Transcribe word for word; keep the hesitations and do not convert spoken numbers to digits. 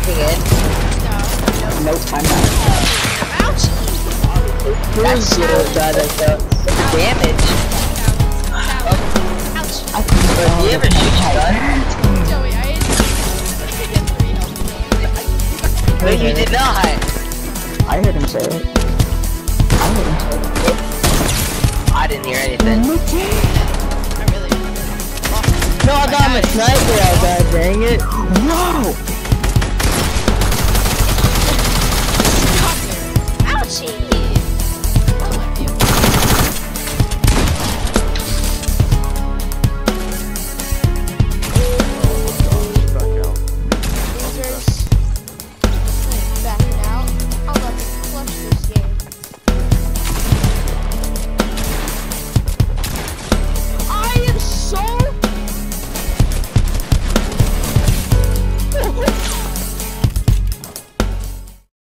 jumping in? No. Nope, I'm not. Ouch! That's good, that does the damage. Ouch. Ouch. I can Bro, do you ever shoot your gun? Joey, I I get three health. No, you did not. I heard him say it. I heard him say it. I didn't hear anything. I really No, I got my sniper out, god dang it.